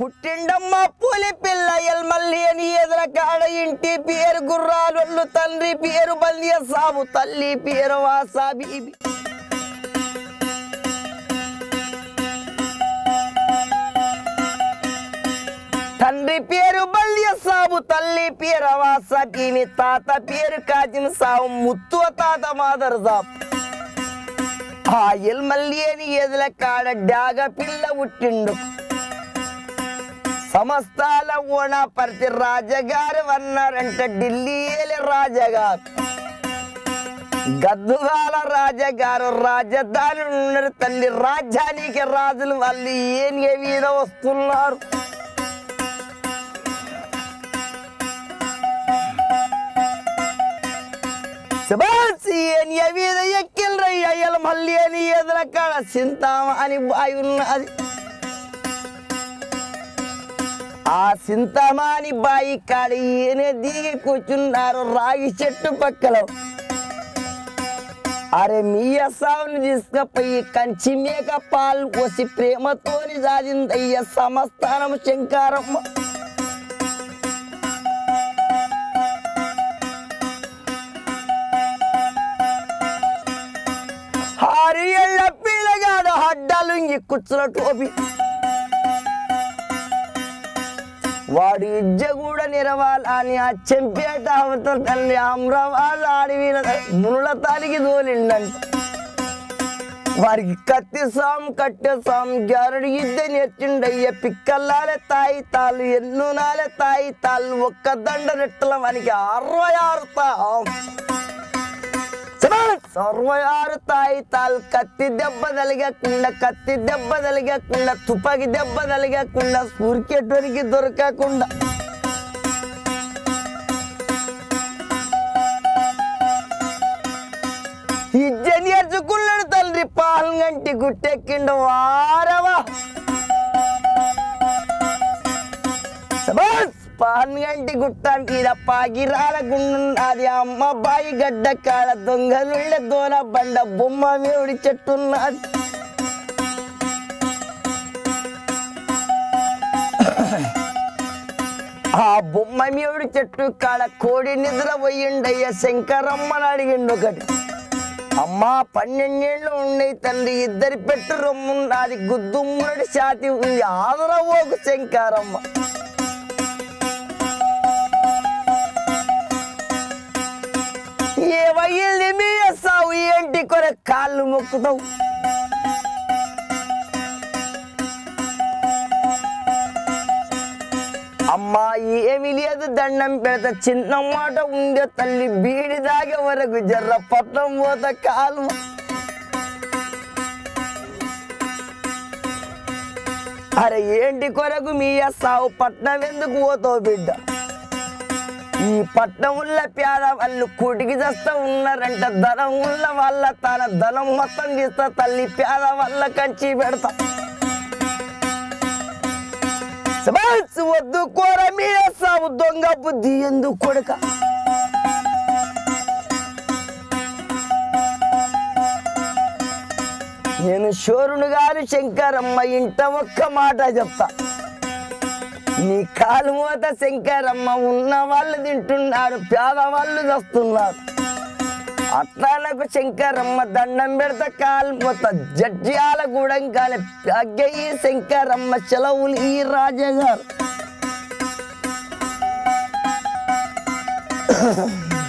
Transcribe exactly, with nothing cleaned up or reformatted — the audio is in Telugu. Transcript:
పుట్టిండమ్మ పులి పిల్ల ఎల్మల్లి అని ఎదుర కాడ ఇంటి పేరు గుర్రాలు తండ్రి పేరు బల్లియ సాబు తల్లి పేరు వాసాబి తండ్రి పేరు బల్లియ సాబు తల్లి పేరు వాసాబి తాత పేరు కాజిం సాబు ముత్తు తాత మాదర్ సాబు ఆ ఎల్మల్లి అని ఎదుల కాడ డాగ పిల్ల పుట్టిండు సమస్తాల ఓణ ప్రతి రాజగారు అన్నారంట ఢిల్లీ రాజగారు గద్దుగాల రాజగారు రాజధాని ఉన్నారు తల్లి రాజ్యానికి రాజులు వాళ్ళు ఏం ఏ మీద వస్తున్నారు ఎక్కిల్ మళ్ళీ అని ఎదుర కాడ సింతామ అని బాయి ఉన్నది ఆ సింతమాని బాయి కాడ ఈయన దిగి కూర్చున్నారు రాగి చెట్టు పక్కల అరే మీయ సావుని తీసుకపోయి కంచి మేక పాలు పోసి ప్రేమతోని సాధిందయ్య సమస్థానం శంకారమ్మ ఆరు ఏళ్ల పిల్లగాడు హడ్డాలుంగి కూర్చున్న టోపి వాడు ఇజ్జ కూడా నిరవాలని ఆ చెంపేట అవతల తల్లి అమ్రవాళ్ళు ఆడివీల మునుల తాలికి తోలిండంట వారికి కత్తి సాం కట్టె సాం గారుడు ఇద్ద నేర్చుండయ్య పిక్కల్లాలే తాయి తాళ్ళు ఎన్నునాలే తాయి తాళ్ళు ఒక్క దండ రెట్టల మనకి అరవై ఆరు అరవై ఆరు తాయి తాళ్ళు కత్తి దెబ్బ తలిగకుండా కత్తి దెబ్బ తలిగకుండా తుపాకి దెబ్బ తలిగకుండా సూరికెటోరికి దొరకకుండా ఇజ్జ నేర్చుకున్నాడు తండ్రి పాలు గంటి గుట్టెక్కిండు వారవా పాన్గంటి గుట్టానికి పాగిరాల గుండున్నది అమ్మ బాయి గడ్డ కాడ దొంగలుళ్ళ దోన బండ బొమ్మ మేవుడి చెట్టున్నది ఆ బొమ్మ మేవుడి చెట్టు కాడ కోడి నిద్ర పోయిండయ్య శంకరమ్మని అడిగిండు ఒకటి అమ్మ పన్నెండేళ్ళు ఉండయి తండ్రి ఇద్దరి పెట్టు రొమ్మున్నది గుద్దుమ్మడి ఛాతి ఉంది ఆదరవోకు శంకరమ్మ ఏ వయ్యింది మీ వేస్తావు ఏంటి కొర కాళ్ళు మొక్కుతావు అమ్మా ఏమి లేదు దండం పెడతా చిన్న మాట ఉందే తల్లి బీడి దాగే వరకు జర్ర పట్నం పోత కాలు అరే ఏంటి కొరకు మీ వేస్తావు పట్నం ఎందుకు పోతావు బిడ్డ ఈ పట్నం ఉల్ల పేద వాళ్ళు కూటికి చేస్తా ఉన్నారంట ధనం ఉల్ల వాళ్ళ తన ధనం మొత్తం తీస్తా తల్లి పేద వాళ్ళ కంచి పెడతా వద్దు కూర మీద సాగు దొంగ బుద్ధి ఎందుకు కొడుక నేను శోరుని గారు శంకరమ్మ ఇంట ఒక్క మాట చెప్తా నీ కాలు మూత శంకరమ్మ ఉన్న వాళ్ళు తింటున్నారు పేదవాళ్ళు వస్తున్నారు అట్లా నాకు శంకరమ్మ దండం పెడతా కాలు మూత జడ్జియాల గూడెం కాలే అగ్గయ్యి శంకరమ్మ సెలవులు ఈ రాజగారు